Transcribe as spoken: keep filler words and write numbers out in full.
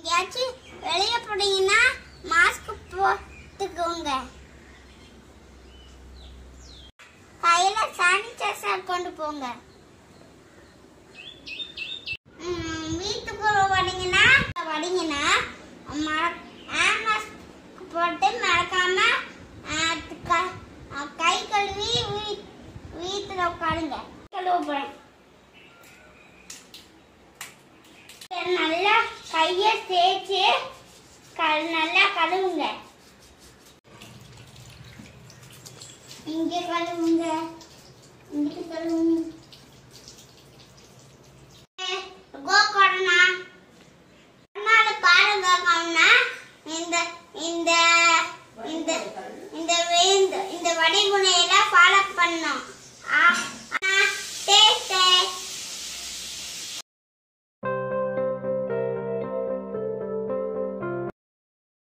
யாச்சும் வெளியே போனீங்கன்னா மாஸ்க் போட்டுக்கோங்க. கையில சானிடைசர் கொண்டு போங்க. வீட்டுக்குள்ள வரீங்கன்னா வரீங்கன்னா மாஸ்க் போட்டு மறக்காம கை கழுவி வீட்டுல உட்காருங்க. கழுவுறேன் நல்லா கையை தேய்ச்சி நல்லா கழுவுங்க. இங்க கழுவுங்க, இங்கிட்டு கழுவுங்க. கோகோடனா பாருங்க இந்த இந்த இந்த இந்த இந்த வடிகுணையெல்லாம் ஃபாலோ பண்ணோம்.